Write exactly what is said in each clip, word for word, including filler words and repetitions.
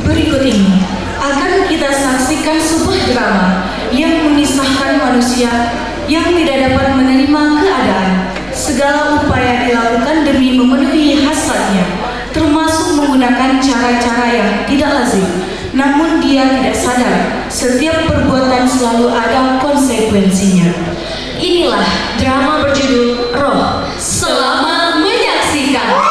Berikut ini akan kita saksikan sebuah drama yang mengisahkan manusia yang tidak dapat menerima keadaan. Segala upaya dilakukan demi memenuhi hasratnya, termasuk menggunakan cara-cara yang tidak lazim. Namun dia tidak sadar, setiap perbuatan selalu ada konsekuensinya. Inilah drama berjudul Roh. Selamat menyaksikan.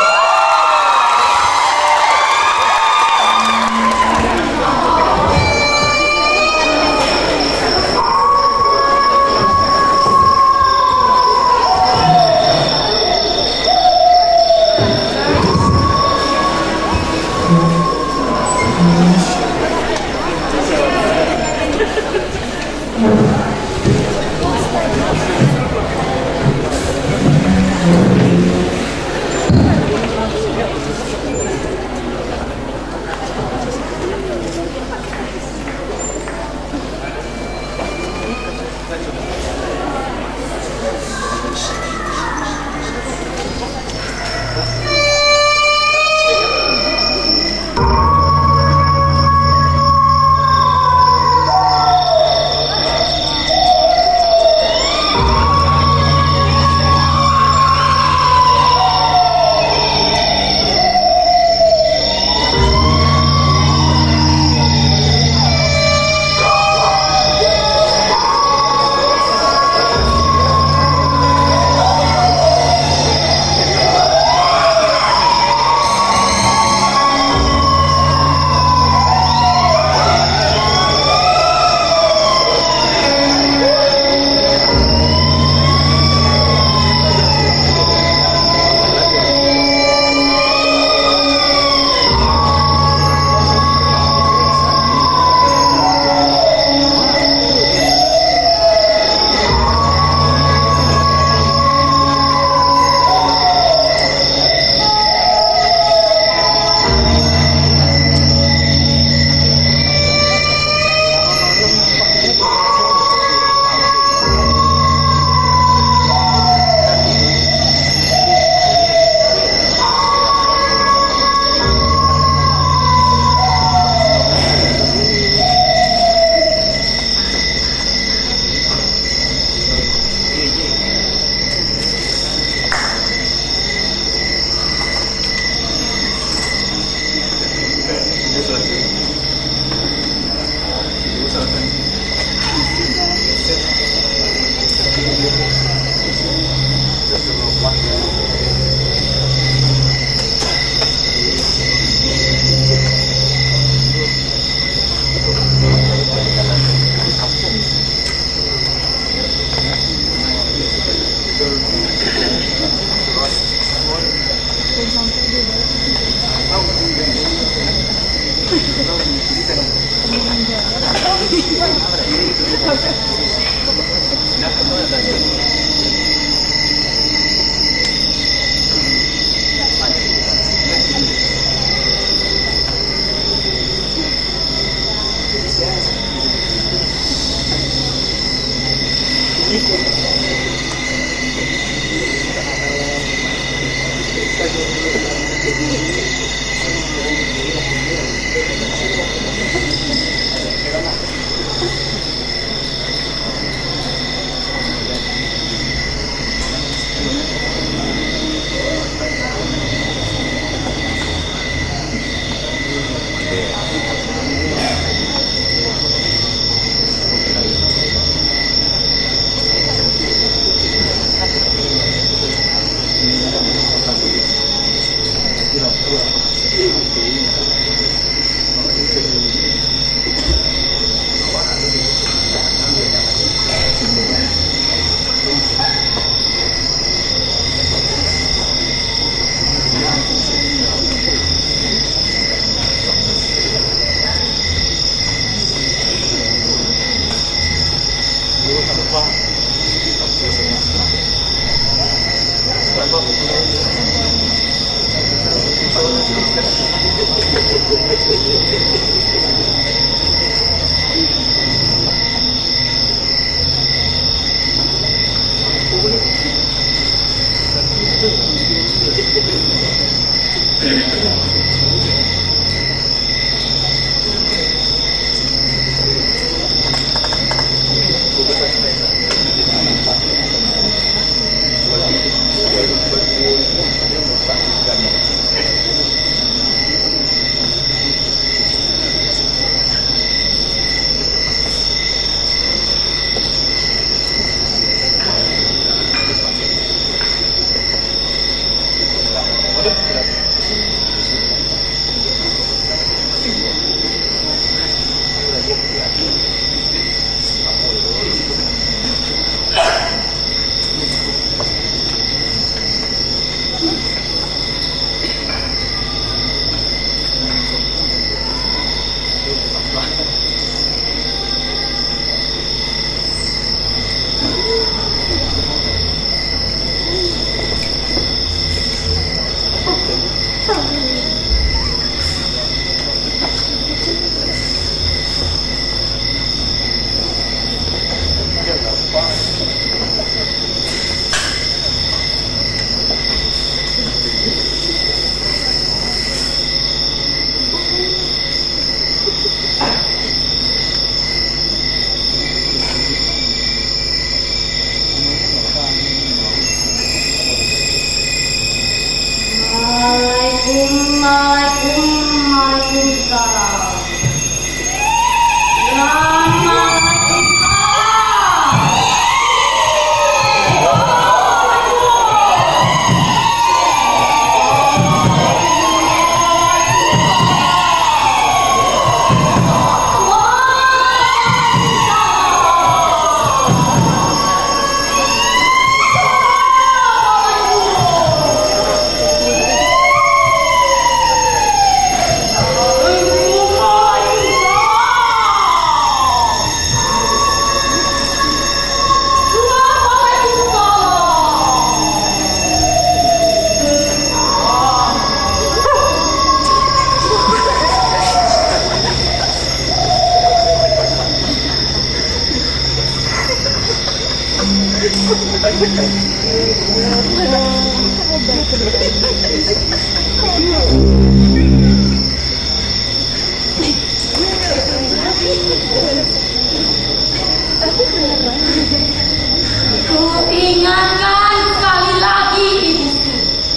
Kuingatkan sekali lagi ibuku,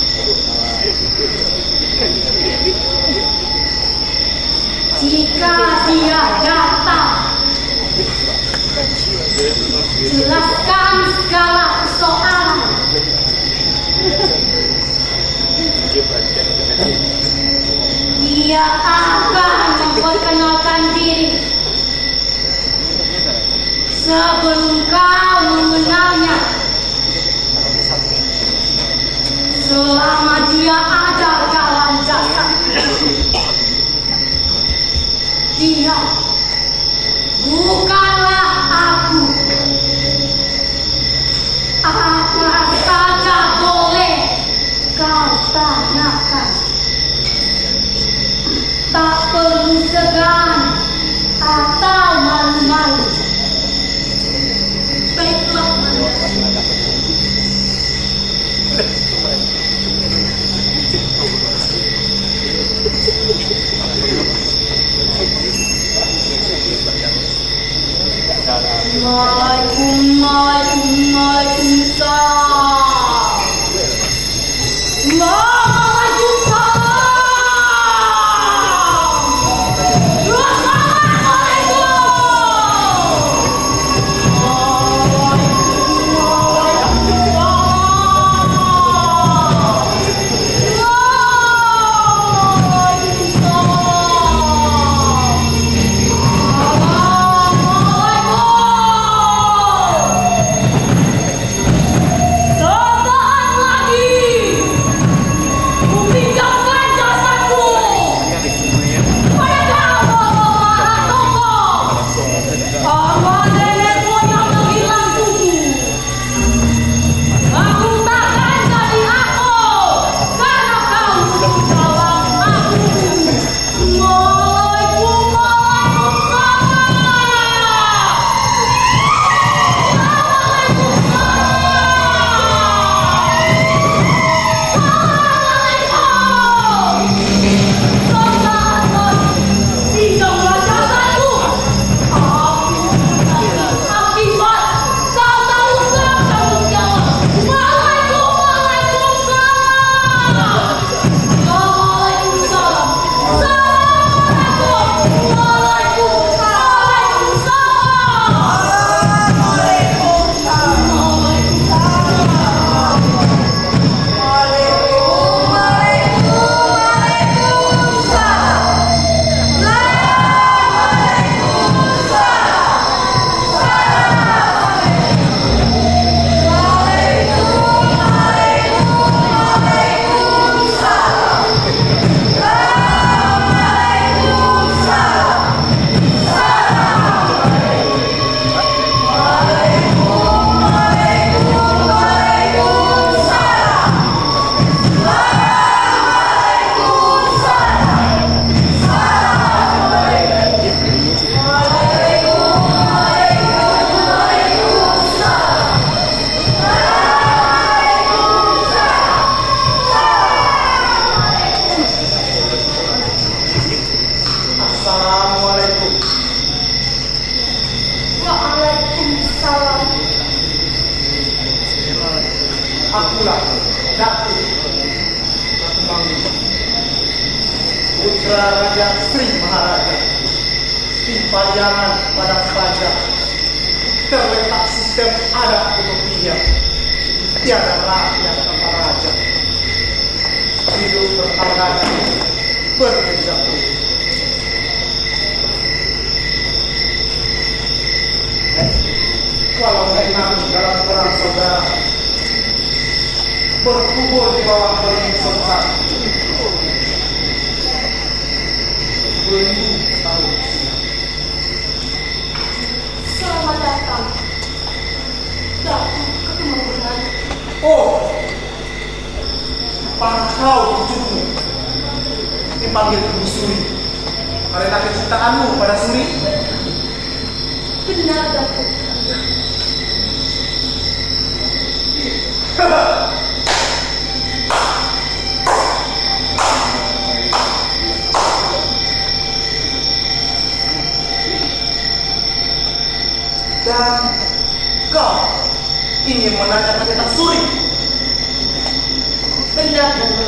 jika dia datang, jelaskan segala persoalan. Dia akan memperkenalkan diri sebelum kau mengenalnya. Selama dia ada dalam jasad, dia bukanlah aku. Apa saja boleh kau tanyakan, tak perlu segan atau malu-malu. Baiklah, Waalaikumsalam, waalaikumsalam. Akulah Datuk Putra gelar Raja Sri Maharaja, timpayangan pada pajak, terletak sistem adat penyepian, tiada rakyat tanpa raja, hidup bertangga berjejak. Walau memang dalam perang saudara berkubur di bawah beling sesat beribu tahun silam. Selamat datang, Datu Ketumanggungan. Oh, kau cucuku dipanggil Ibu Suri karena kecintaanmu pada Suri. Benar, Datu. Dan kau ingin menanyakan tentang Suri? Benar, Datu.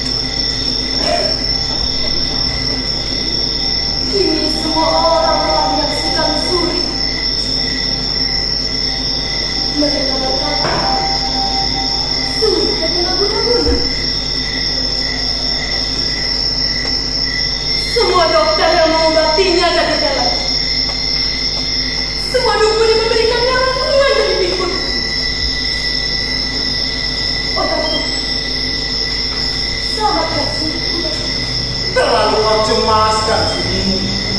Kini semua orang telah menyaksikan Suri. Mereka berkata, Suri terkena guna-guna. Semua dokter yang mengobatinya jadi jalan. Semua dukun yang memberikannya hubungan jadi pikun. Oh, Datu, selamatkan Suri. Terlalu kau cemaskan Surimu.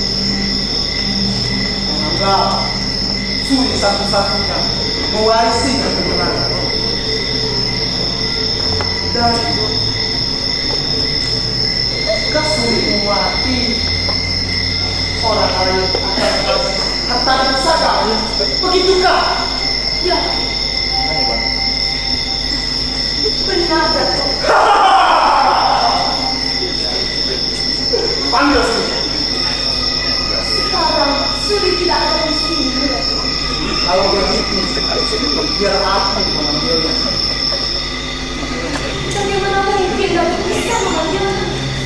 Menganggap Suri satu-satunya mewarisi keturunan. Dan jika Suri mati, orang lain akan kasih harta dan pusaka. Begitukah? Ya. Benar, Datu. Panggil Suri. Sekarang Suri tidak ada di sini, Datu. Kalau begitu, biar aku mengambilnya. Bagaimana mungkin Datu bisa memanggilnya?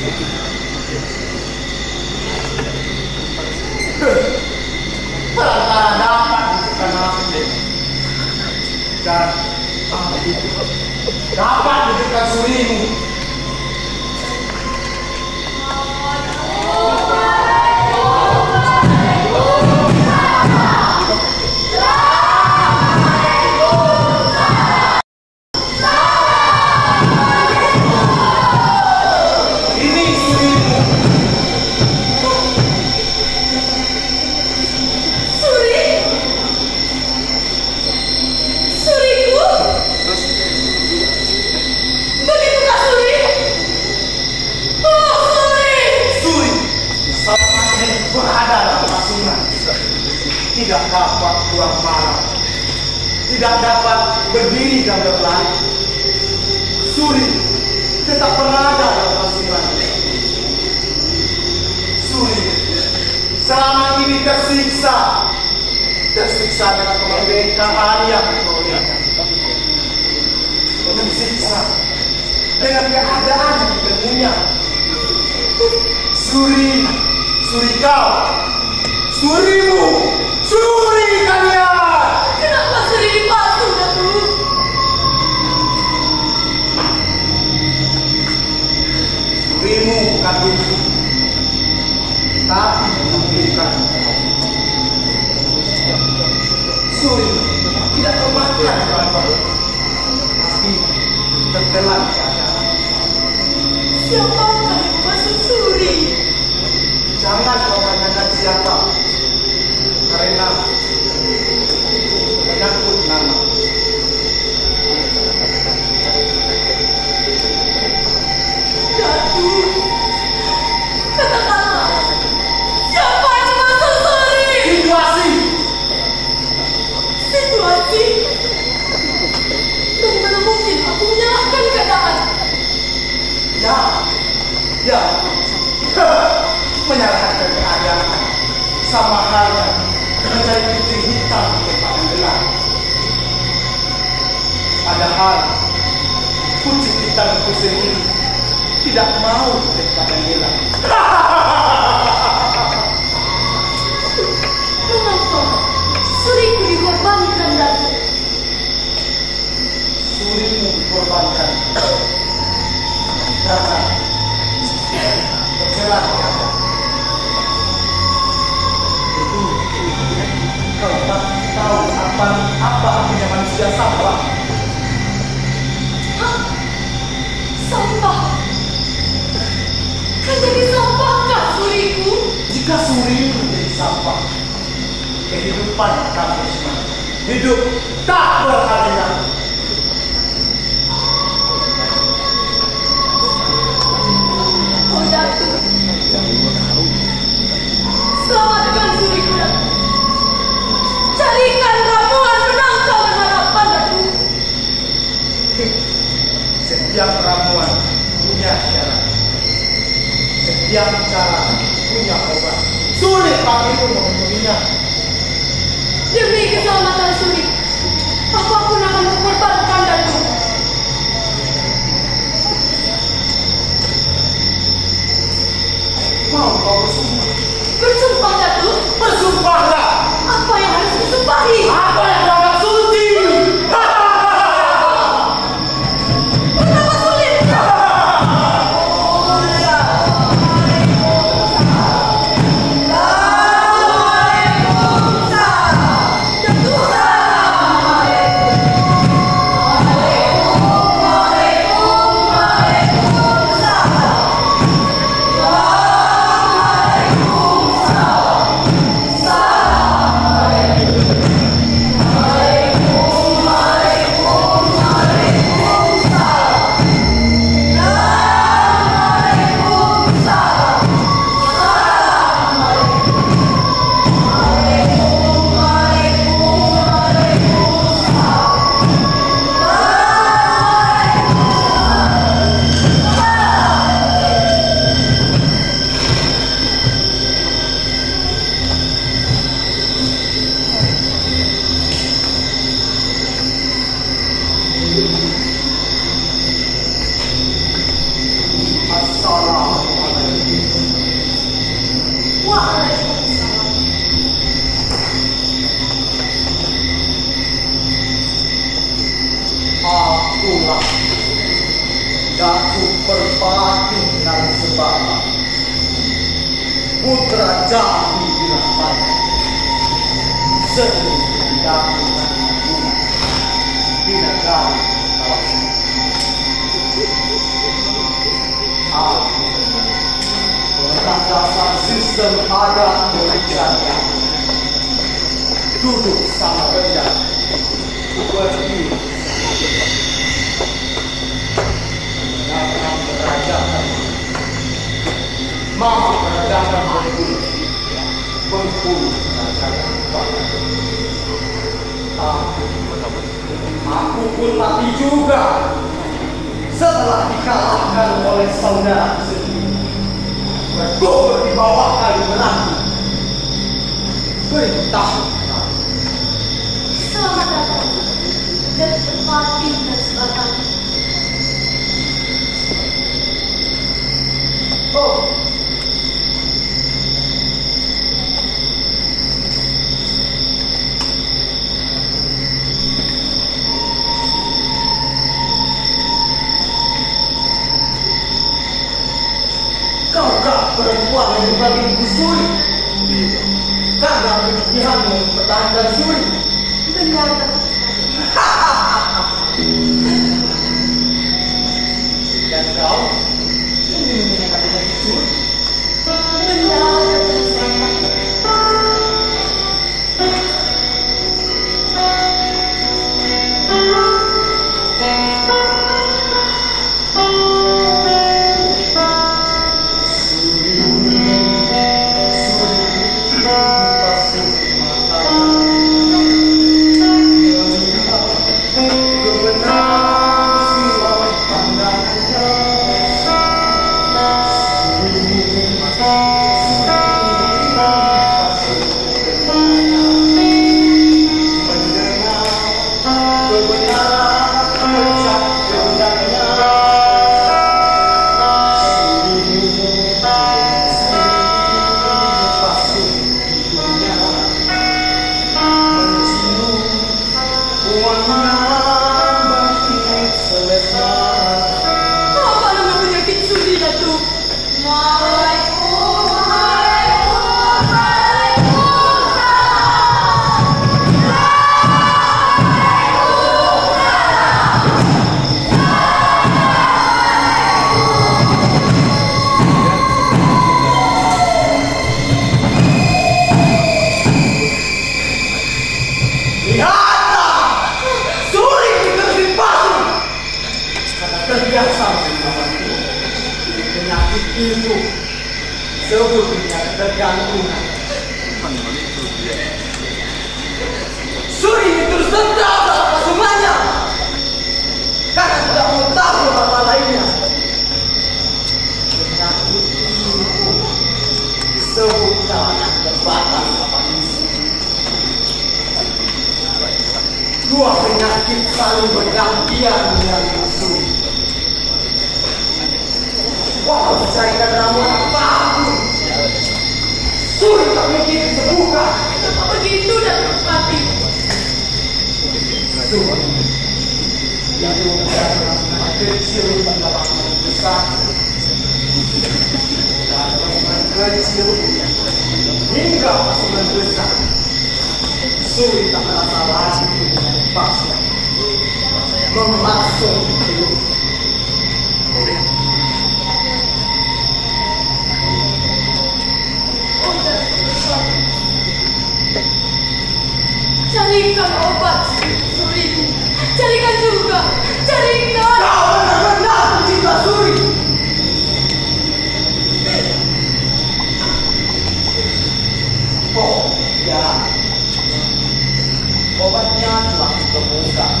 Perantara dapat bukan aku. Dan aku dapat hidupkan Surimu. Tidak dapat keluar malam, tidak dapat berdiri dan berlari. Suri tetap berada dalam pasukan. Suri selama ini tersiksa, tersiksa dengan kemerdekaan yang diperolehkan, tersiksa dengan keadaan yang ditempunya. Suri, Suri kau, Surimu, Suri kalian! Kenapa Suri dipatu, Datu? Surimu bukan lucu, tapi menakutkan. Suri tidak termakan apa, tapi tertelan keadaan. Siapakah yang memasuk Suri? Jangan kau tanyakan siapa, karena menyangkut nama. Datu, katakanlah, siapa yang memasuk Suri? Situasi, Situasi? Bagaimana mungkin aku menyalahkan keadaan? ya, ya, menyalahkan keadaan sama halnya mencari putih hitam di tempat yang gelap. Padahal kucing hitam itu sendiri tidak mau kepada Ella. Mengapa suriku dikorbankan, Datuk? Surimu dikorbankan karena kecelakaan. Itu kau tak tahu apa apa artinya manusia sampah. Hah? Sampah? Kan jadi sampahkah suriku? Jika surimu menjadi sampah, kehidupan kamu hidup tak berharga. Oh, Datuk. Selamatkan suriku, Datuk. Carikan ramuan penangkal harapan, Datuk. Setiap ramuan punya syarat. Setiap cara punya obat. Sulit bagiku memenuhinya. Demi keselamatan suri, apapun akan kukorbankan, Datuk. Mau kau bersumpah? Bersumpah, Datuk. Bersumpahlah. Apa yang harus disumpahi? Apa yang kau nak suci? Kenapa sulit? Akulah Datuk Perpati dan Sebaba, putra Jati Bilapati, sering mendampingan hubungan di negara Malaysia. Aku berdasarkan sistem adat Malaysia, duduk sama rendah, berdiri dalam beradaban, maha beradaban berbulu, berbulu beradaban badan. Aku, aku pun mati juga setelah dikalahkan oleh saudara sendiri. Bergubur di bawah kayu meranti. Perintah. Selamat datang dan Perpati dan Sebaba. Oh, kaukah perempuan yang dibagi Ibu Suri? Karena kegigihanmu mempertahankan Suri. Benar, Datuk. Dan kau ingin menyerahkan Ibu Suri? Benar, Datuk. Kebenaran si oleh pandangannya punya ketergantungan. Suri itu tersentak apa semuanya. Kakak tidak mau tahu apa lainnya. Penyakit itu disebutkan terbatas apa misi. Dua penyakit saling bergantian dengan musuh. Walau mencarikan ramuan apapun, sulit tak mungkin disembuhkan. Kenapa begitu dan Pati? Sulit. Yang menjadi kecil mendapat besar. Dan kecil hingga membesar. Sulit tak merasa lagi dengan paksa. Memasuk hidup. Carikan obat suriku. Carikan juga. Carikan. Kau benar-benar pencinta suri. Oh ya, obatnya telah ditemukan.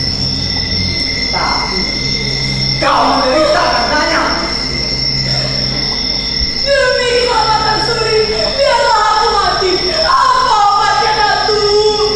Tapi kau menderita karenanya. Demi keselamatan suri, biarlah aku mati. Apa obatnya, Datuk?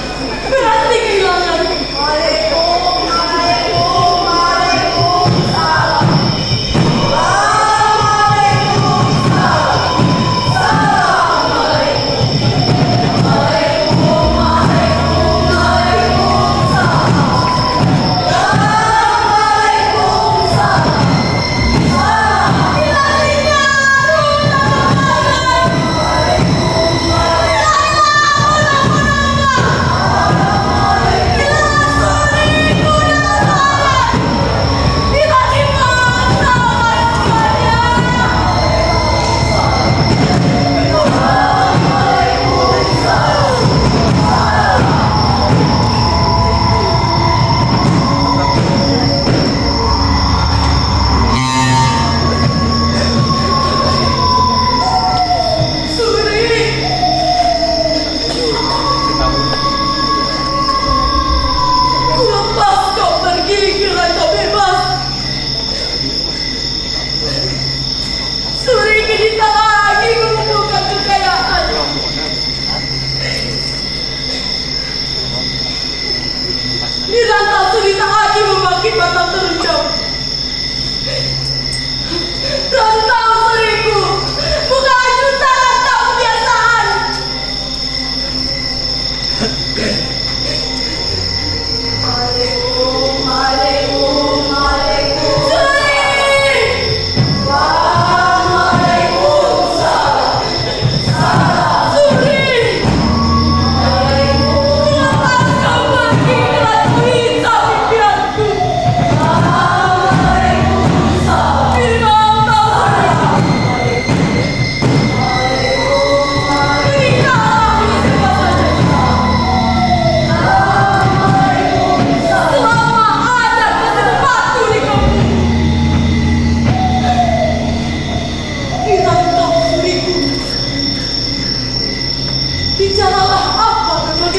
Waalaikumsalam.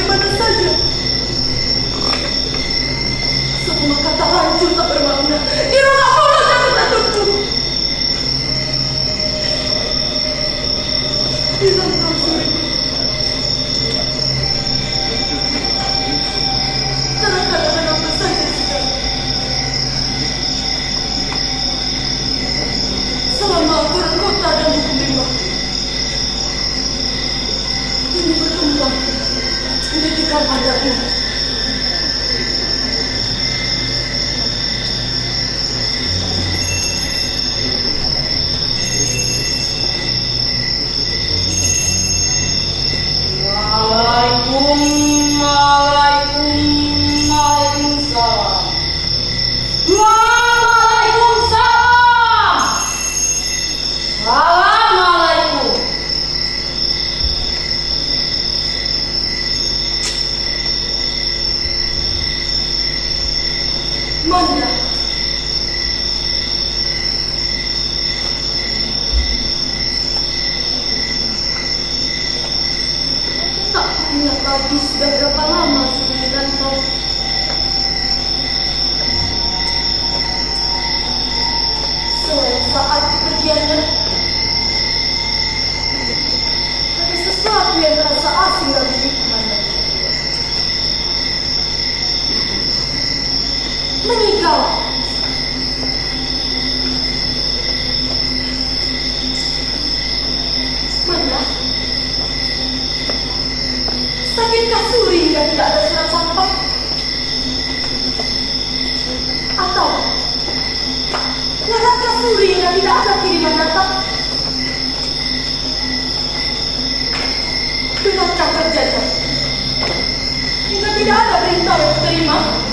bagaimana saja. Semua kata hancur tak bermakna di ruang mulut jatuh-jatuhku. Bilang kau Suri, katakan apa saja sudah. Selama aturan kota dan hukum lima ini berkembang pendidikan adatnya. Manda, tak punya lagi sudah berapa lama sendirian kau. Selain saat kepergiannya, ada sesuatu yang terasa asing dalam diriku, Manda. Meninggal. Manda, sakitkah Suri hingga tidak ada surat sampai? Atau lelatkah Suri hingga tidak ada kiriman datang? Benarkah terjadi hingga tidak ada perintah yang diterima?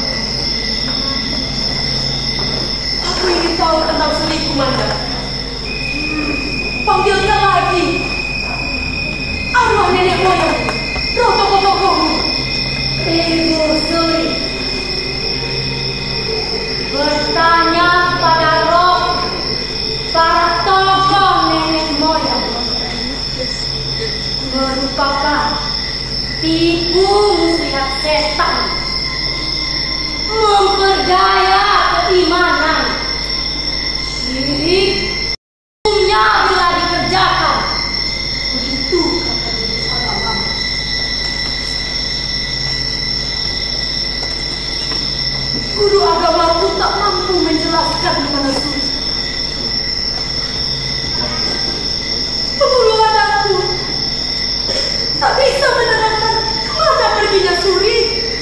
Aku ingin tahu tentang Suriku, Manda. Panggilkan lagi arwah nenek moyang, roh tokoh-tokohmu. Ibu Suri, bertanya pada roh para tokoh nenek moyang merupakan tipu muslihat setan, memperdaya keimanan. Syirik hukumnya bila dikerjakan. Begitu kata Yesus agama. Guru agamaku tak mampu menjelaskan di mana Suri. Pemuluhan aku tak bisa menerangkan kemana perginya Suri.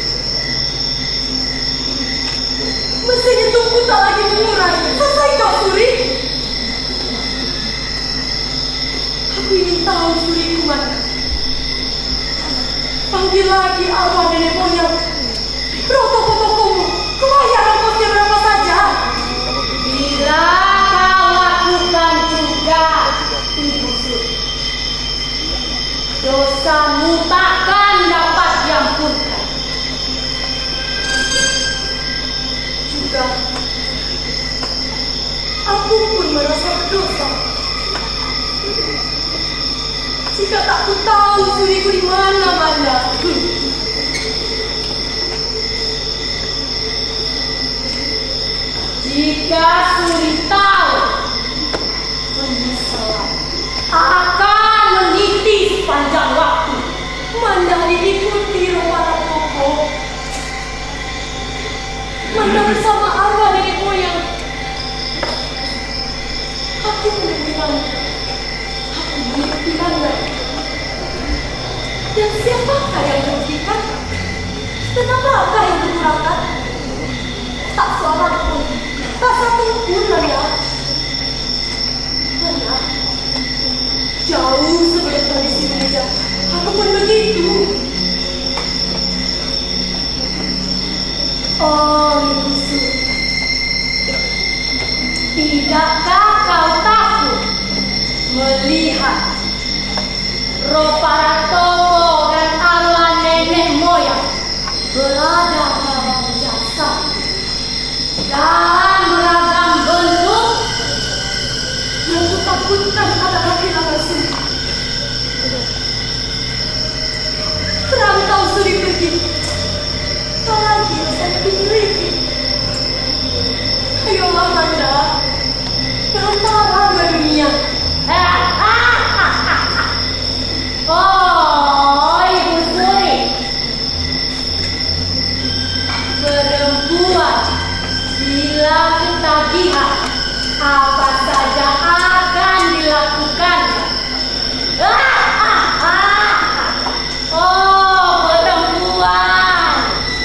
Mesin hidupku tak lagi mengurai. Selesai kau Suri. Aku ingin tahu Suriku mana. Panggil lagi arwah nenek moyang, roh tokoh-tokohmu. Kebayaran kosnya berapa saja. Bila kau lakukan juga, Ibu Suri, dosamu takkan dapat diampunkan. Juga aku pun merasa berdosa jika tak ku tahu Suriku di mana, Manda. Jika Suri tahu, penyesalan akan meniti sepanjang waktu. Manda diikuti roh para tokoh. Manda bersama arwah nenek moyang. Aku menemui Manda. Aku mengikuti Manda. Dan siapakah yang merugikan? Dan apakah yang dikurangkan? Tak seorang pun, tak satu pun, Manda. Manda, jauh sebelum kondisi meja, aku pun begitu. Oh, Ibu Suri, tidakkah kau takut melihat roh para tokoh dan arwah nenek moyang berada dalam jasad dalam beragam bentuk? Yang kutakutkan adalah kehilangan Suri. Perantau Suri bisa dimiliki. Ayolah Nanda, jangan marah dunia. Oh, Ibu Suri, perempuan bila ketagihan apa saja akan dilakukan. Oh, perempuan.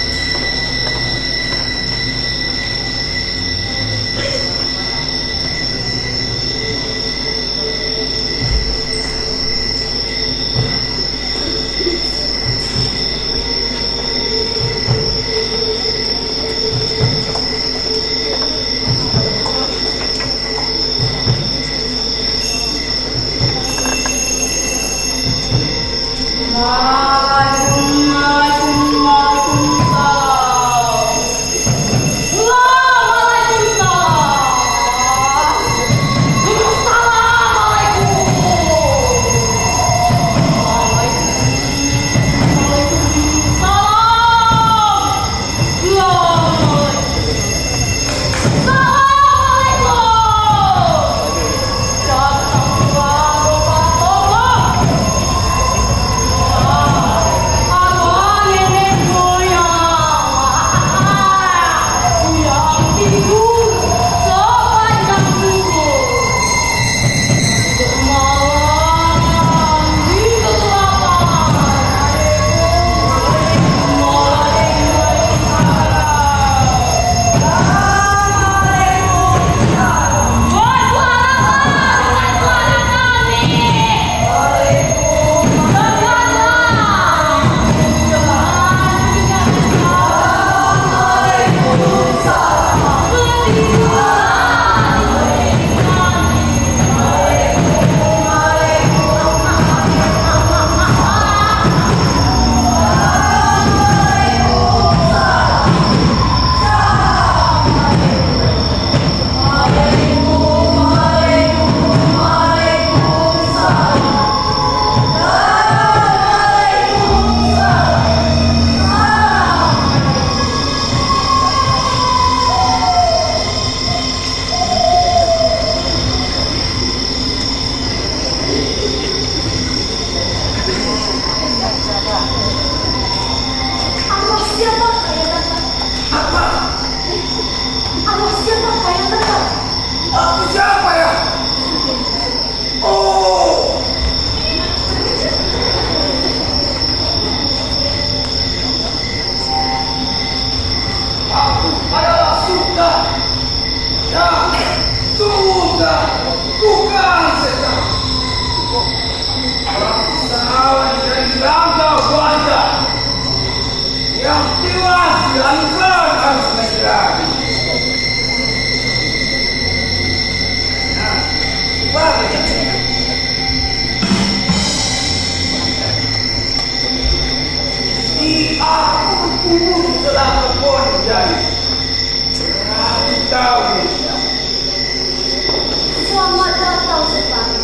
Selamat datang, Sepati.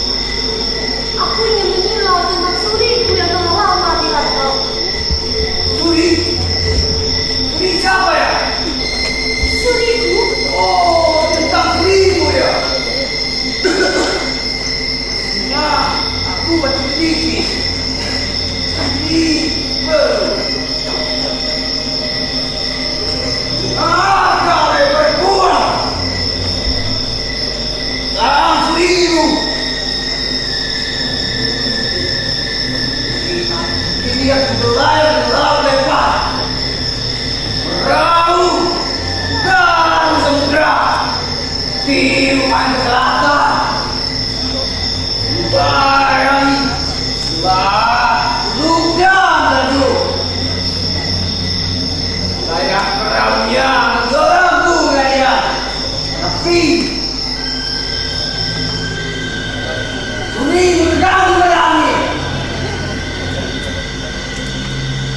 Aku ingin menyilau tentang suriku yang telah lama tidak tahu. Suri? Suri siapa ya? Suriku? Oh, tentang surimu ya? Nah, aku bersedikit. Sedikit. Ah, kau lebar buang. Sekarang surimu. Ini aku berlayar di laut lebar. Perahu garam samudera tiruan selatan. Bayangi bah ludan lalu. Saya perahunya menggelambu kalian. Tapi suri bergabung dengan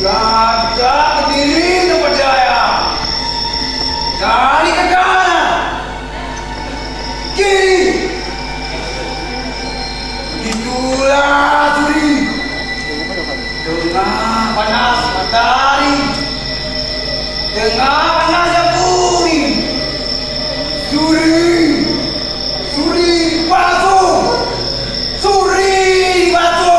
Gagak berdiri terpercaya. Kali ke kanan, kiri. Itulah suri. Tengah panas matahari, tengah panasnya bumi. Suri, suri palsu, suri palsu.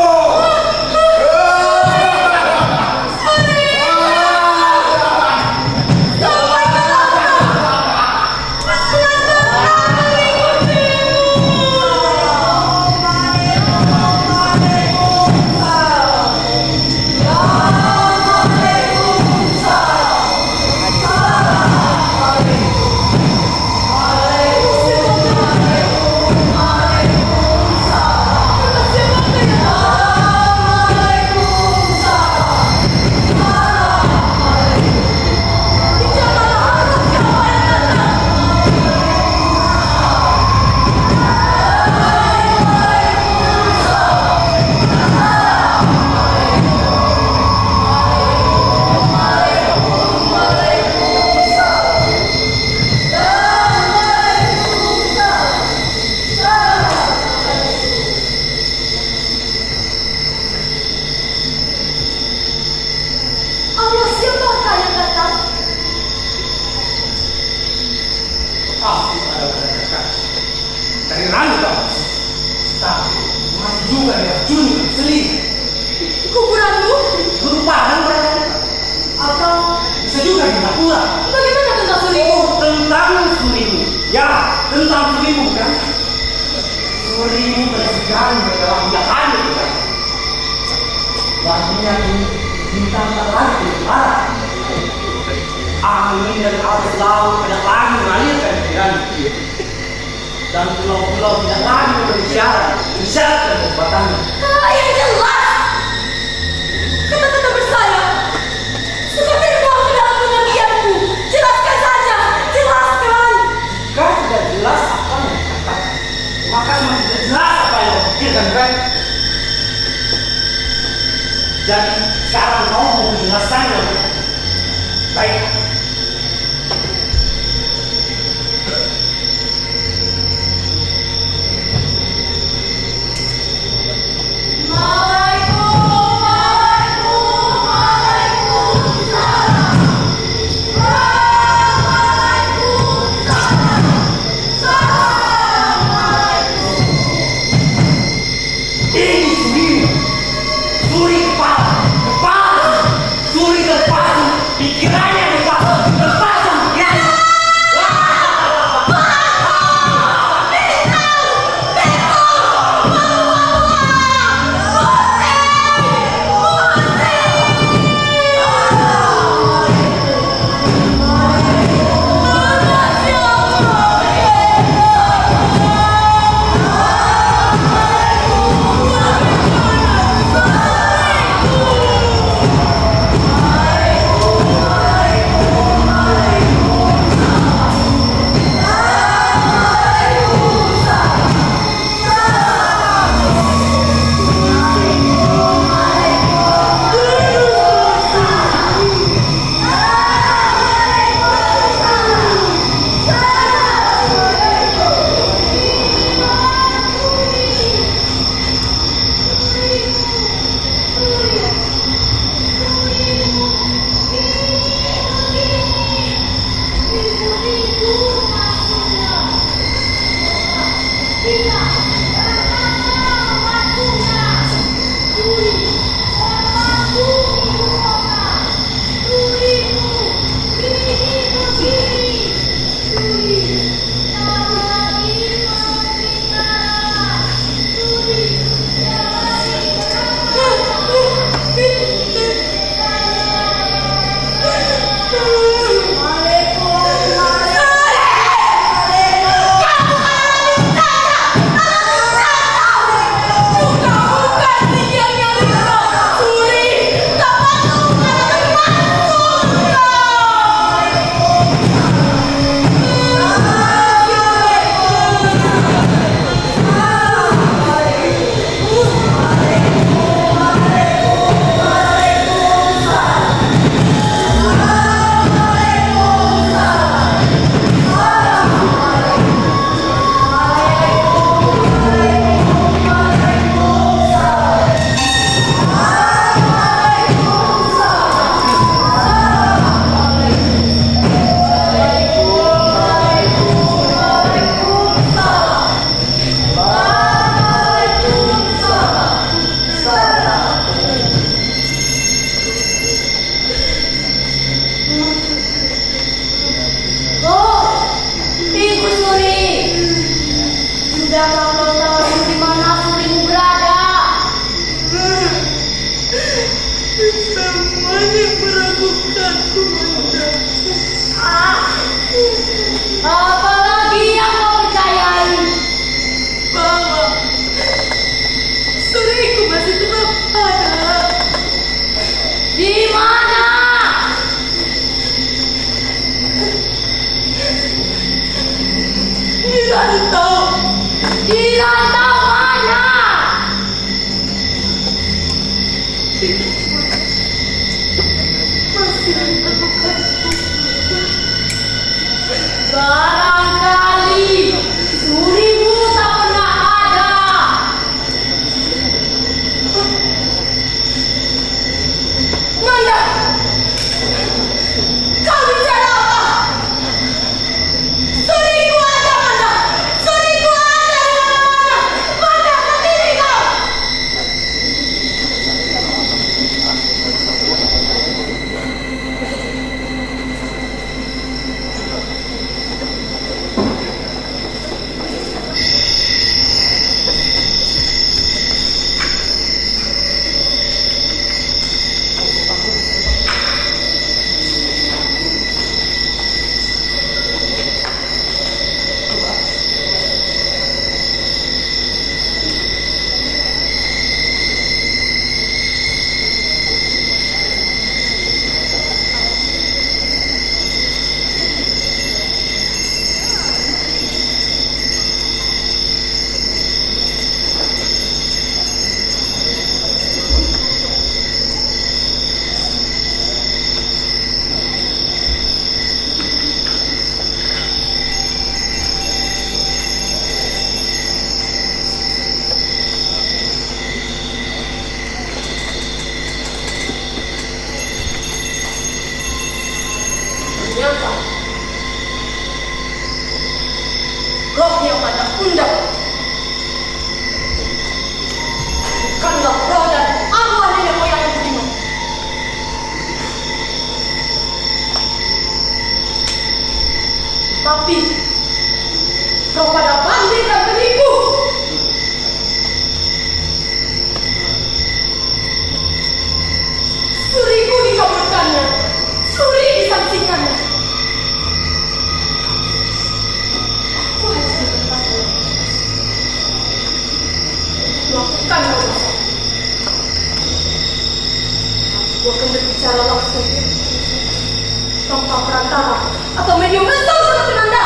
Angin dari atas laut tidak lagi mengalirkan pikiran, dan pulau-pulau tidak lagi berisyarat, isyarat dan kekuatannya. Ah, yang jelas, kata-kata bersayap seperti ruang ke dalam pengertianku. Jelaskan saja, jelaskan. Jika tidak jelas apa yang dikatakan, maka semakin tidak jelas apa yang kau pikirkan, kan? Jadi sekarang kau mau menjelaskannya, baik. Pikirannya semuanya meragukanku, Manda. Ah, apalagi yang kau percayai? Bahwa suriku masih tetap ada. Di mana? Di rantau. Di rantau mana? Masih ditemukan. Barangkali surimu tak pernah ada. Manda, kau bicara apa? Suriku ada, Manda. Suriku ada di mana-mana. Manda, berdiri kau. Nyata. Rohnya pada undang. Bukanlah roh dan arwah nenek moyang yang budiman. Tapi roh pada bandit dan penipu. Suriku dikabulkannya. Suri disaksikannya. Aku harus berkata. Lakukan dosa. Aku akan berbicara langsung tanpa perantara atau medium mesum seperti Nanda.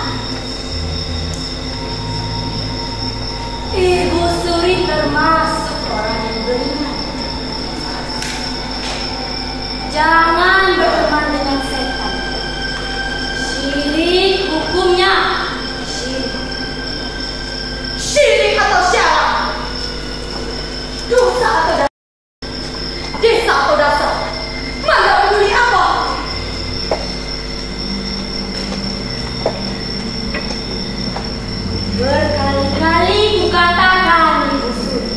Ibu Suri termasuk orang yang beriman. Jangan berteman dengan setan. Syirik hukumnya syirik. Syirik atau syarat, dosa atau dasar, desa atau dasar, Manda peduli apa? Berkali-kali kukatakan, Ibu Suri,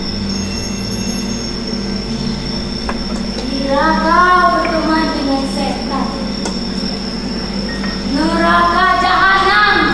bila kau berteman dengan setan, neraka jahanam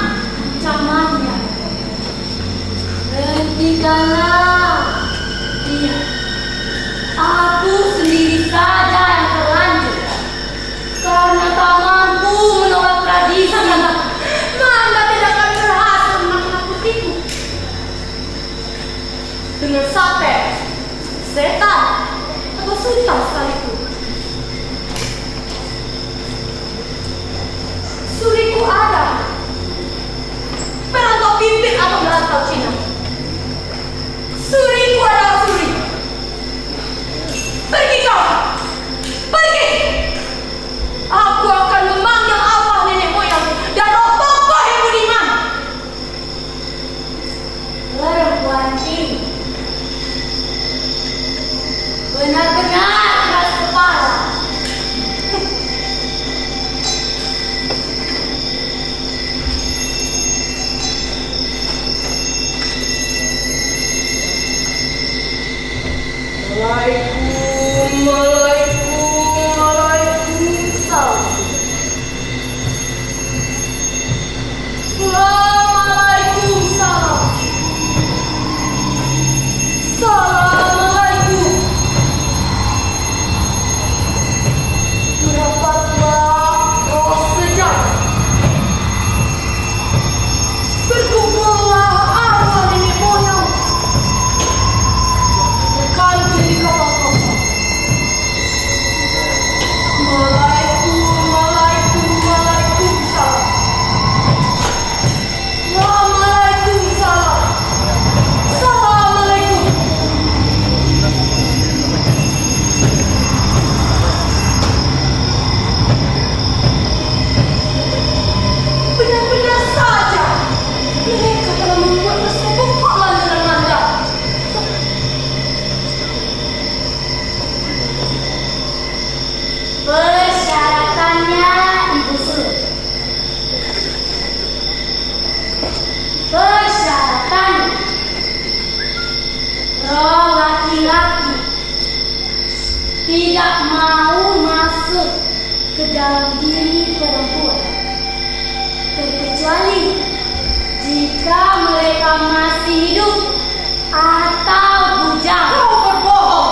tidak mau masuk ke dalam diri perempuan, terkecuali jika mereka masih hidup atau bujang. Kau berbohong.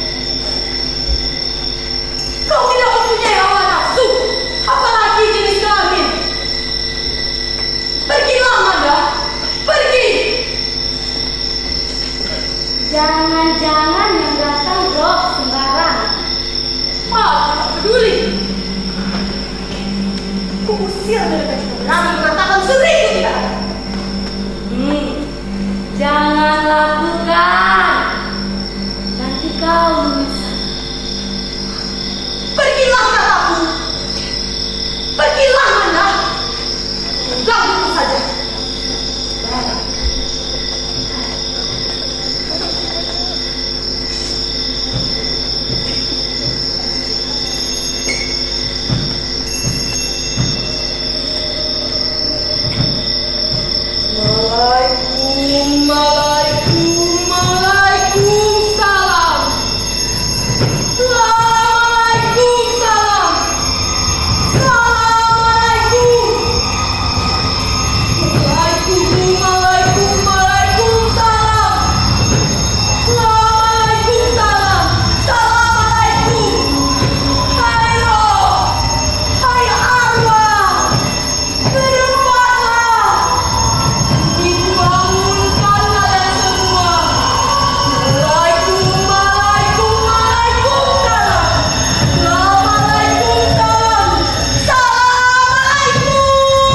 Kau tidak mempunyai hawa nafsu, apalagi jenis kelamin. Pergilah, Manda. Pergi. Jangan-jangan yang datang roh sembarangan. Aku tak peduli. Kuusir mereka jika berani mengatakan suriku tidak ada. Hmm, jangan lakukan. Nanti kau menyesal. Pergilah, kataku. Pergilah, Manda. Ganggu saja. Waalaikumsalam. Waalaikumsalam. Waalaikumsalam. Assalamualaikum. Waalaikumsalam. Waalaikumsalam. Waalaikumsalam. Assalamualaikum. Ayo. Ayo arwah. Berubahlah. Dibangunkan kalian semua. Waalaikum, waalaikum, waalaikumsalam. Waalaikumsalam. Assalamualaikum.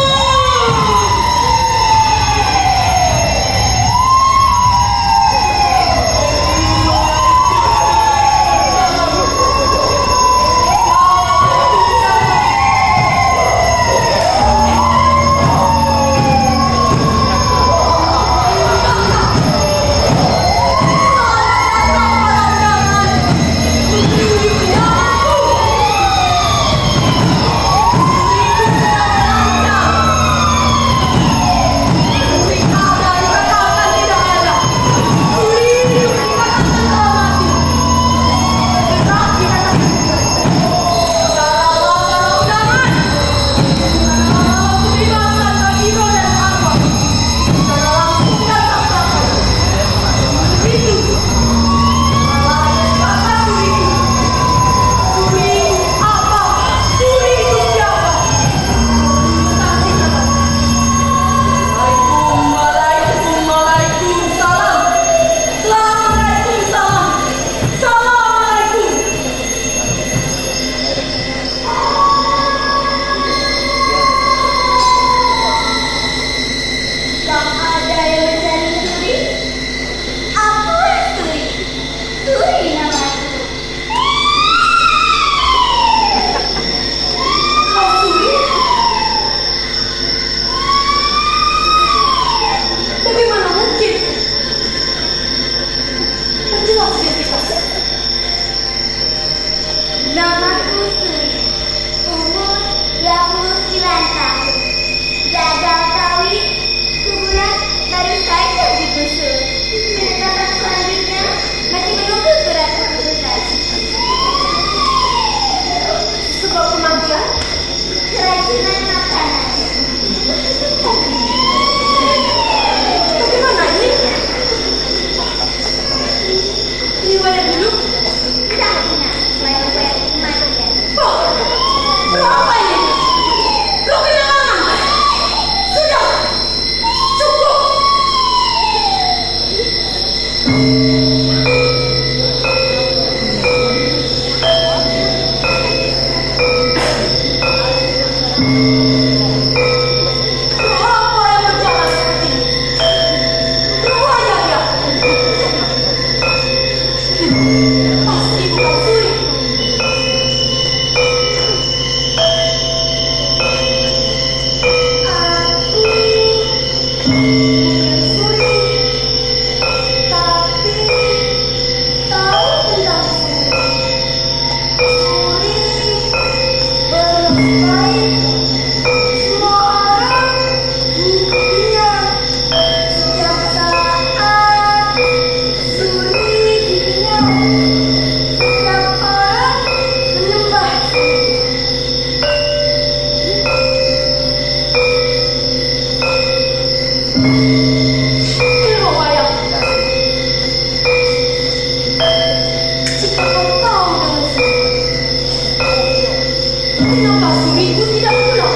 Namaku Suri, umur dua puluh sembilan tahun. Gagal kawin, kuburan baru saja digusur. Penetapan selanjutnya masih menunggu surat keputusan. Sebab kematian, Keracunan makanan. bagaimana ini? Riwayat dulu. Tidak benar, riwayat kematian. Oh, berapa ini? Lo kenal suriku tidak pulang?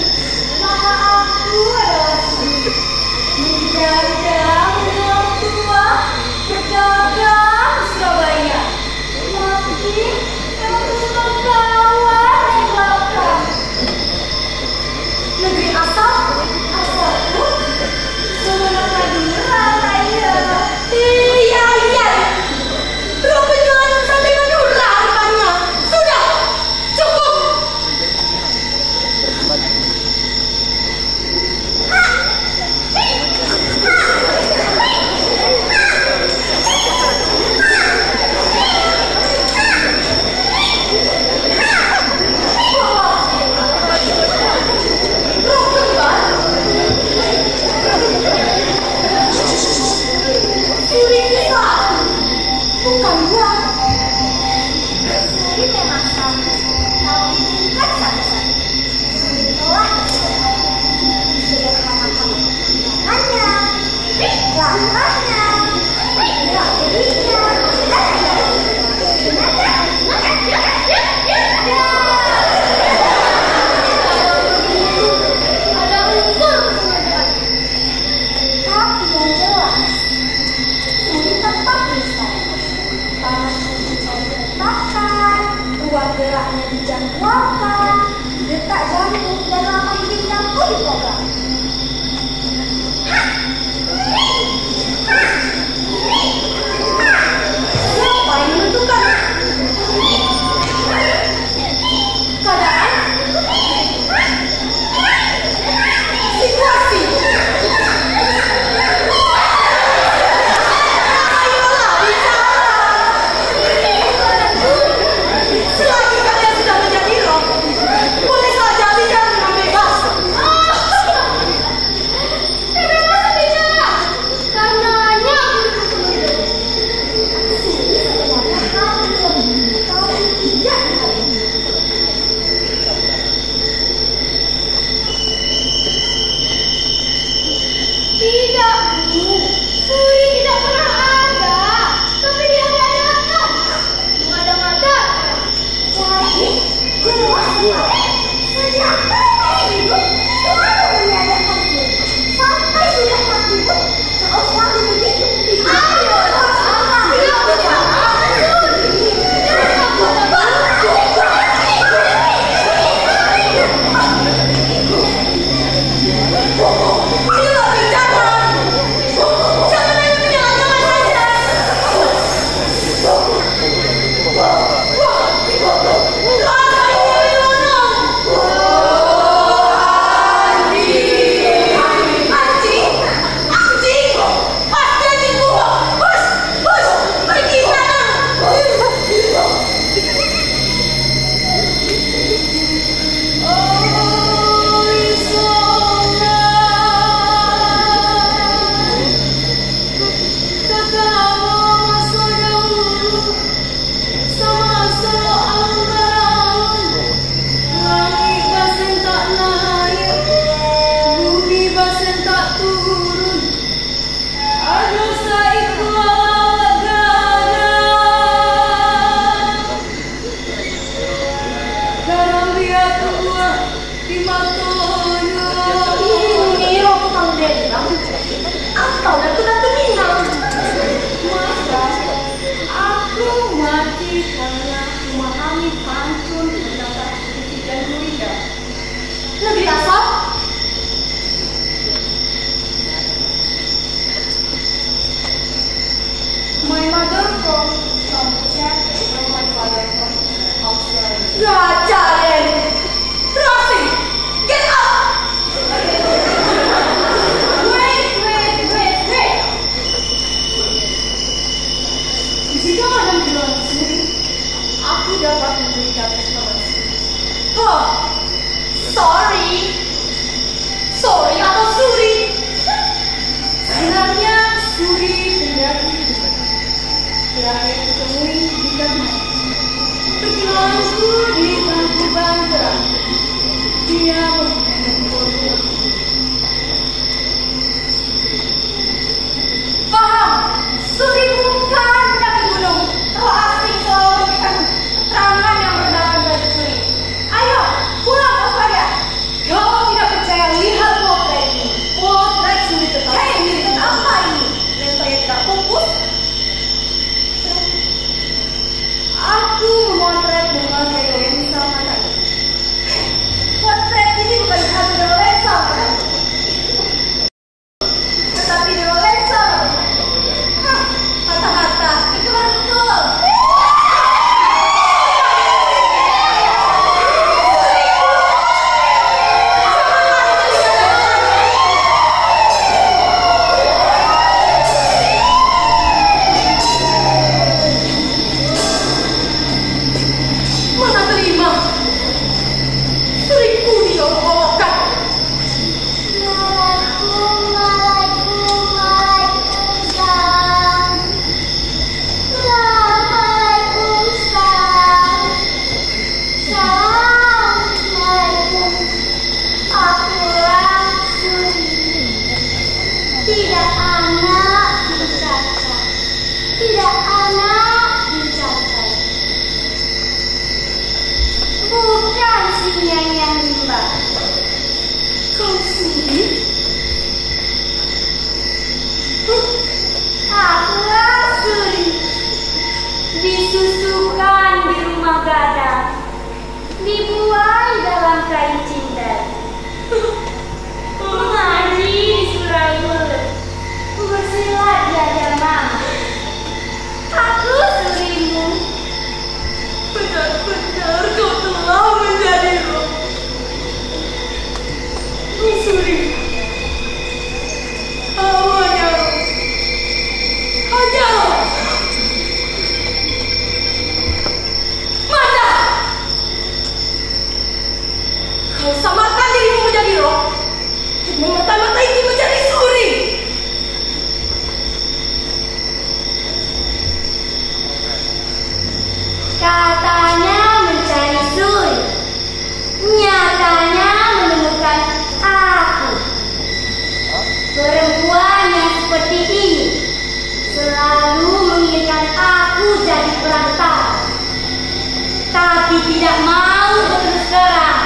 Dan dalam waktu Ayolah bicara. Jangan hanya menyalahkan saja. Negeri asal? My mother from Kamboja and my father from Australia. Raja Den, Rasi, get up! Wait, wait, wait, wait. Jika Madam bilang sendiri, aku dapat memberikan informasi. Oh. Sorry, sorry atau suri? Sebenarnya suri pendaki terakhir ditemui di kamar. Perkenalanku di Tangkuban Terang. Dia mempunyai paham? Suri bukan pendaki gunung. Roh asing selalu memberikan keterangan yang berbeda dari suri. Ayo, pulang Australia. Kau tidak percaya, lihat potret ini. Potret suri tetap. Hei, ini apa ini? Dan saya tidak fokus. Aku memotret memakai lensa matanya. Potret ini bukan hanya dengan lensa matanya, tetapi dengan lensa matanya. Hah, mata-mata, itu kan betul. Disusukan di rumah gadang, dibuai dalam kain cinder, mengaji di surau mulut, bersilat di hadaman. Aku surimu, benar-benar kau telah menjadi roh. Suri, hanya roh, hanya roh. Kau samarkan dirimu menjadi roh, memata-mataiku menjadi suri. Katanya mencari suri, nyatanya menemukan aku. Perempuan yang seperti ini selalu menginginkan aku jadi perantara, tapi tidak mau berterus terang.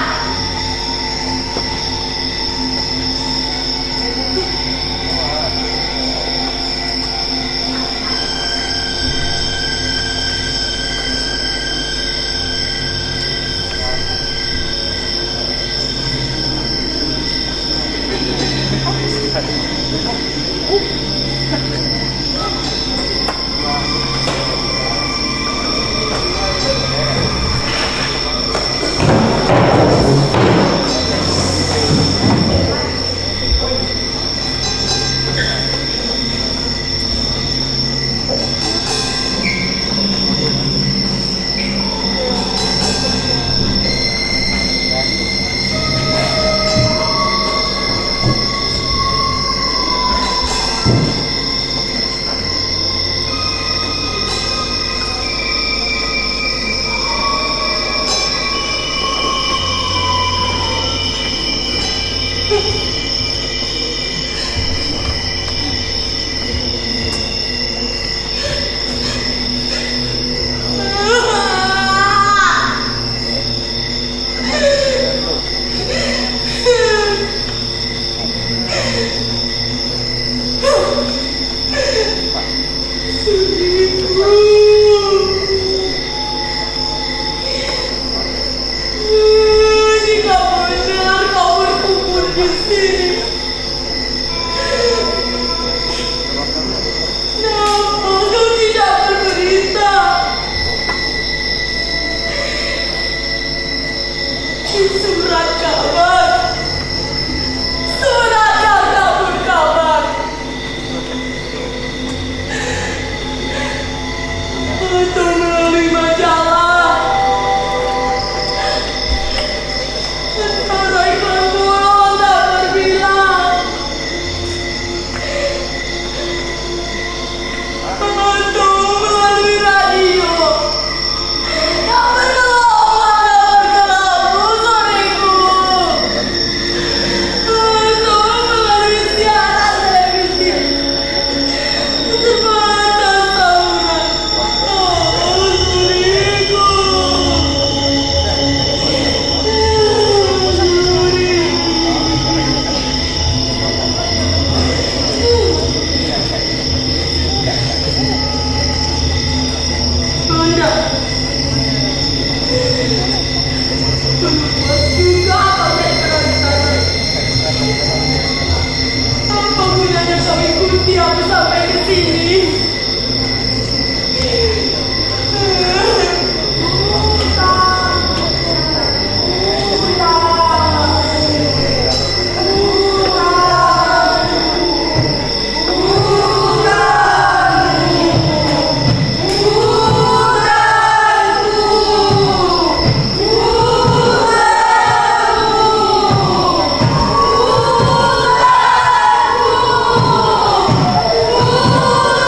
Oh,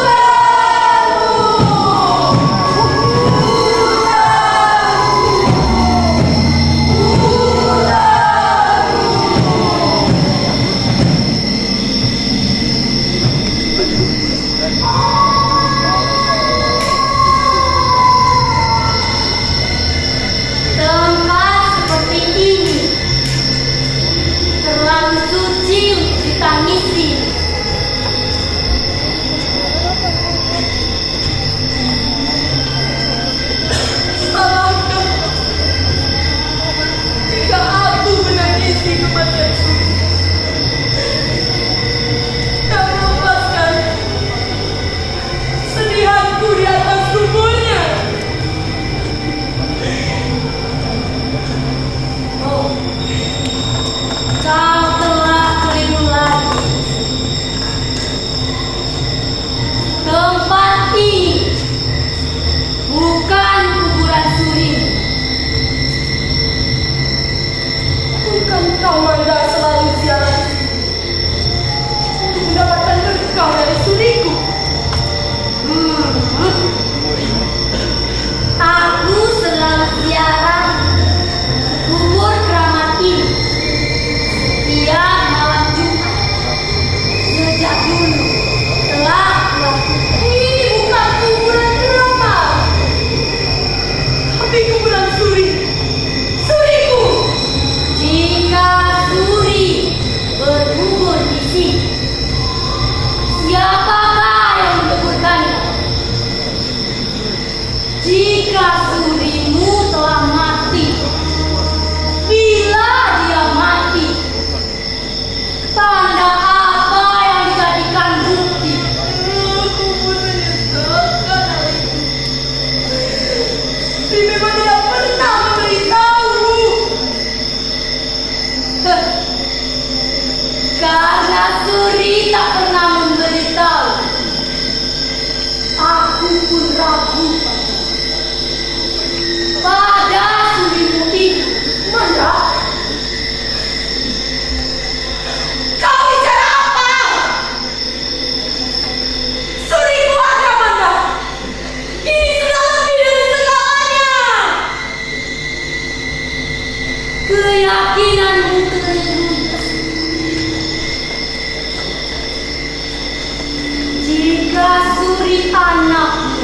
anakmu.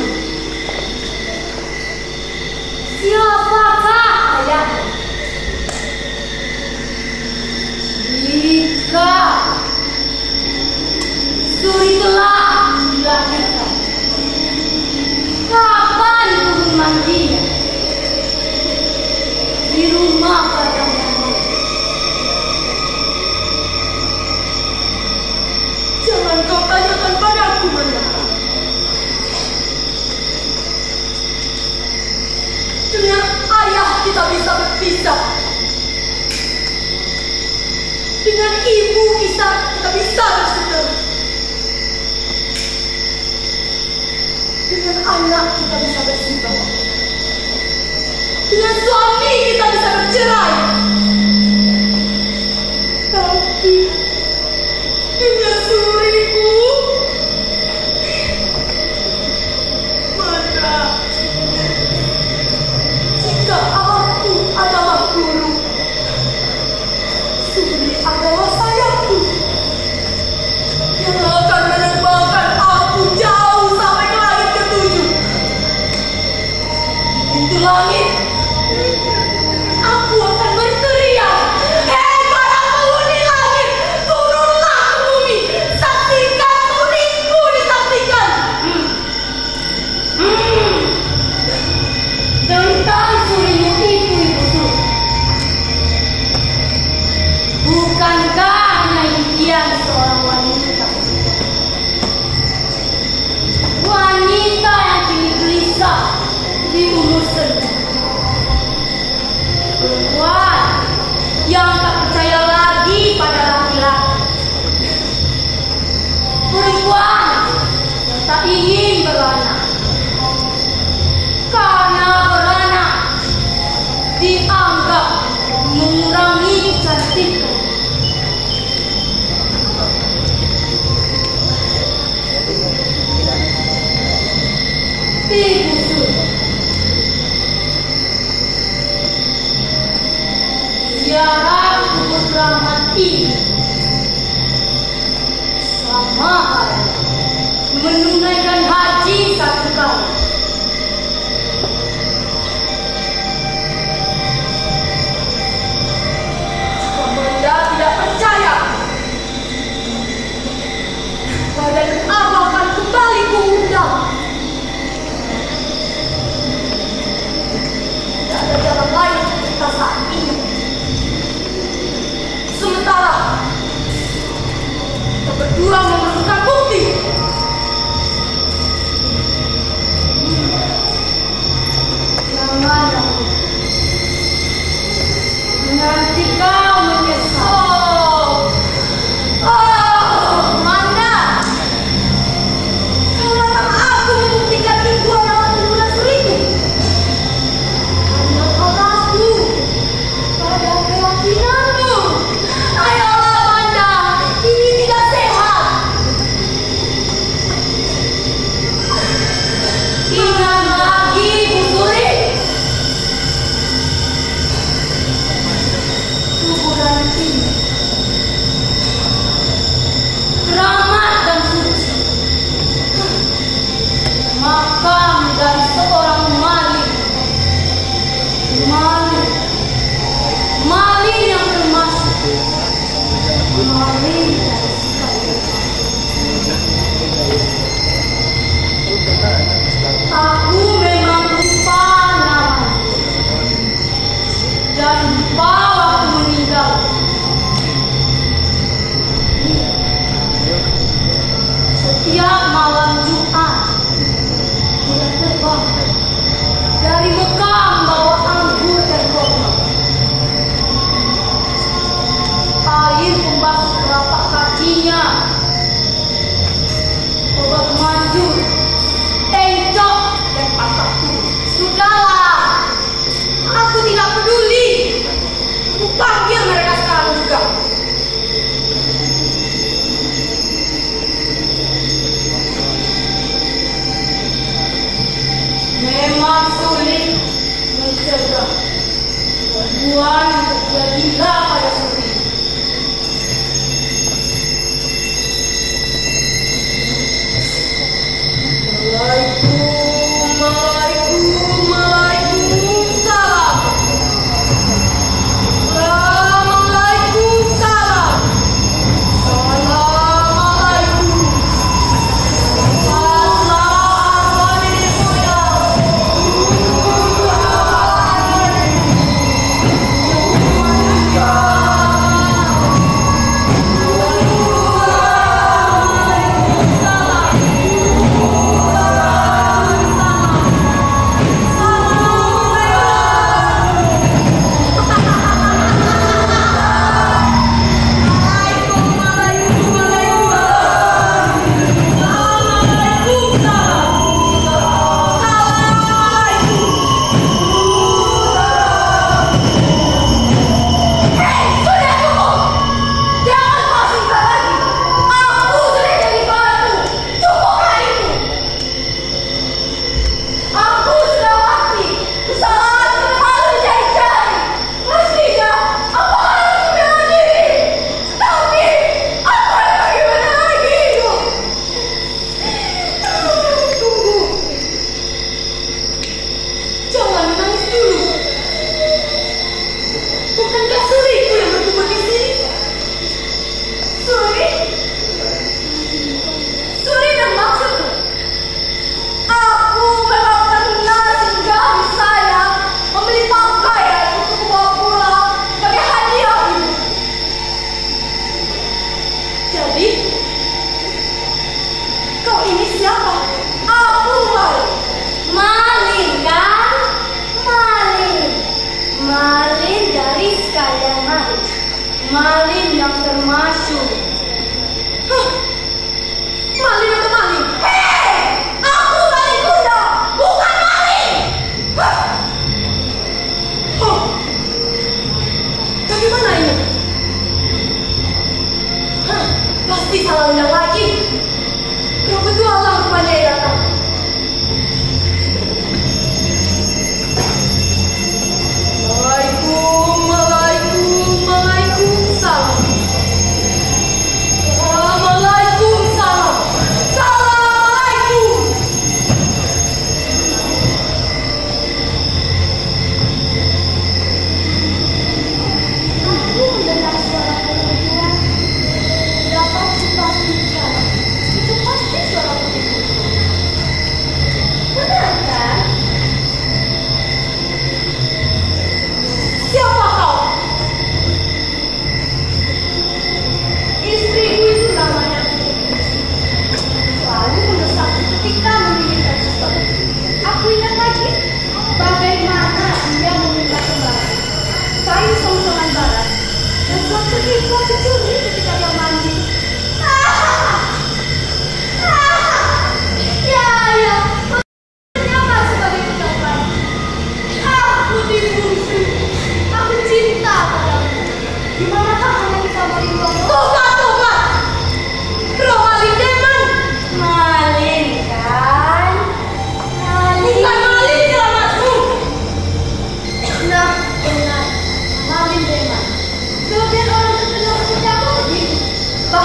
Siapakah ayahmu? Jika Suri telah dilahirkan, kapan turun mandinya? Di rumah Padang Mama. Jangan kau tanyakan padaku, Manda. Dengan ayah kita bisa berpisah. Dengan ibu kita kita bisa bersaudara. Dengan anak kita bisa bersaudara. Dengan suami kita bisa bercerai. Tapi dengan Suriku, Manda, jika aku adalah guru, Suri adalah sayangku yang akan menerbangkan aku jauh sampai ke langit ketujuh. Di pintu langit, aku akan berteriak, "Hei para penghuni langit, turunlah ke bumi, saksikan Suriku disaksikan." Hmm. Hmm. Tentang Surimu itu, Ibu Suri, bukankah hanya impian seorang wanita? Wanita yang kini gelisah di umur senja. Perempuan yang tak percaya lagi pada laki-laki. Perempuan yang tak ingin beranak. Karena beranak dianggap mengurangi kecantikan. Ibu Suri, ziarah kubur keramat ini sama halnya menunaikan haji satu kali. Jika Manda tidak percaya, badan Abah akan kembali kuundang. Tidak ada jalan lain untuk kita saat ini. Sementara kita berdua memerlukan bukti. Hmm. Jangan nanti kau menyesal. Oh, oh, Manda, kau larang aku membuktikan ibu adalah turunan Suriku. Karena kau ragu pada keyakinanmu. Ayolah Manda, ini tidak sehat. Ingat lagi, Bu Suri, kuburan ini keramat dan suci. Makam dari seorang maling. Maling. Maling yang termasuk. Maling dari sekali. Aku memang lupa namanya. Dan lupa waktu meninggal. Setiap malam Jumat, dia terbang dari Mekah membawa anggur dan kurma. Air pembasuh telapak kakinya, obat manjur, encok dan patah tulang. Sudahlah, aku tidak peduli. Aku panggil mereka sekarang juga. Memang sulit mencegah perempuan untuk dia gila pada Suri. Mulai Malin yang termasyur. Hah? Malin atau maling? Hei! Aku maling kuda, bukan maling! Hah? Oh. Bagaimana ini? Hah? Pasti salah undang lagi. Yang petualang rupanya yang datang. Waalaikum, waalaikum, waalaikumsalam. Waalaikumsalam. Assalamualaikum. Aku mendengar suara perempuan. Dapat dipastikan itu pasti suara putriku. Benar kan? Siapa kau? Istriku itu namanya Putri. Selalu mendesakku ketika menginginkan sesuatu. Aku ingat lagi bagaimana dia meminta kembali kain songsokan barat dan suatu ketika aku curi ketika dia mandi. Ah! Ah! Ya, ya. Kenapa sebagai ucapan? Aku dimusuhi. Aku cinta padamu. Dimanakah anak kita berimbang? Tobat, tobat. Roh maling deman. Malin kan? Malin. Bukan maling keramatmu. Nah, benar. Malin deman. Kelebihan orang terkenal seperti apa begitu?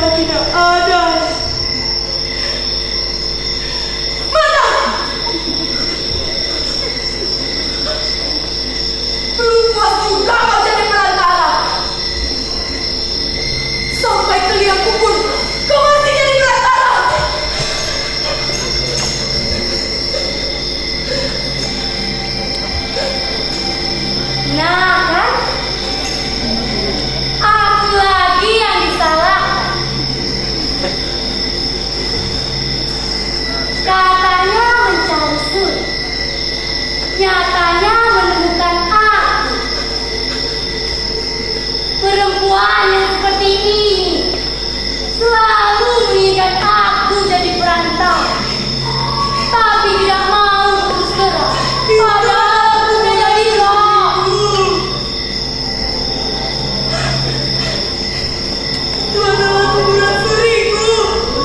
sudah tidak ada. Mana? Belum puas juga kau jadi perantara. Sampai telingaku pun kau masih jadi perantara. Nah kan, aku lagi yang disalahkan. Katanya mencari sulit, nyatanya menemukan aku. Perempuan yang seperti ini selalu mengingat aku jadi perantara, tapi tidak mau terus terang. Padahal aku beda diri. Tuhan aku berat suriku.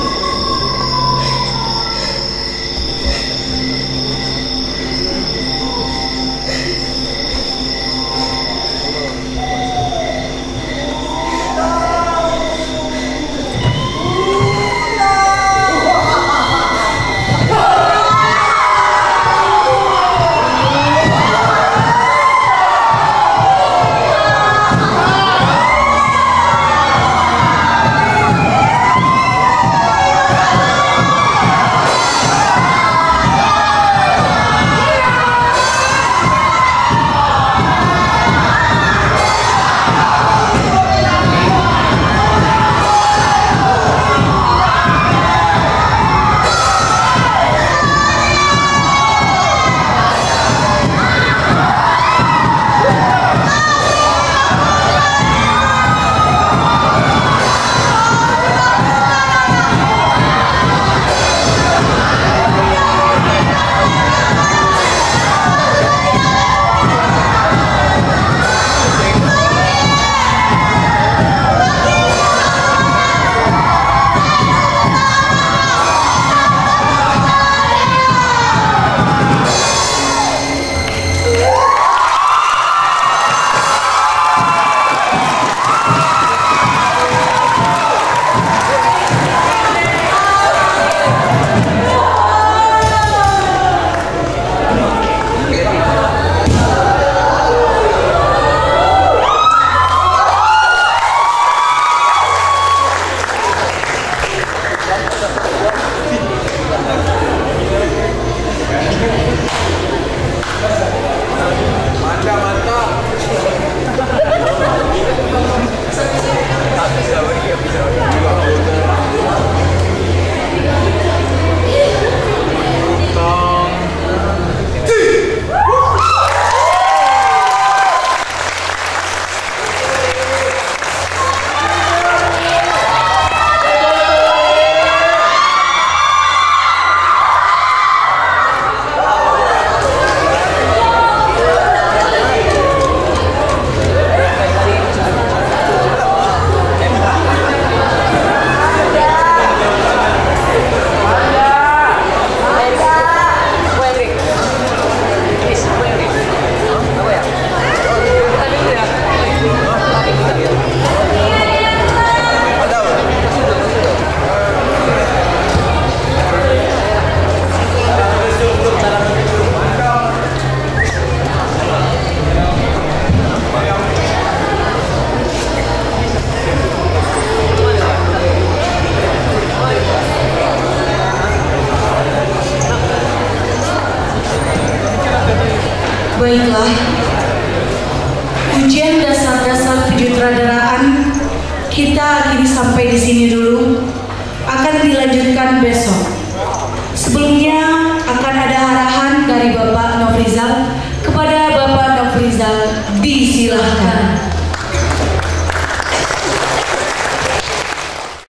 Baiklah, ujian dasar-dasar kejutradaraan kita kini sampai di sini dulu. Akan dilanjutkan besok. Sebelumnya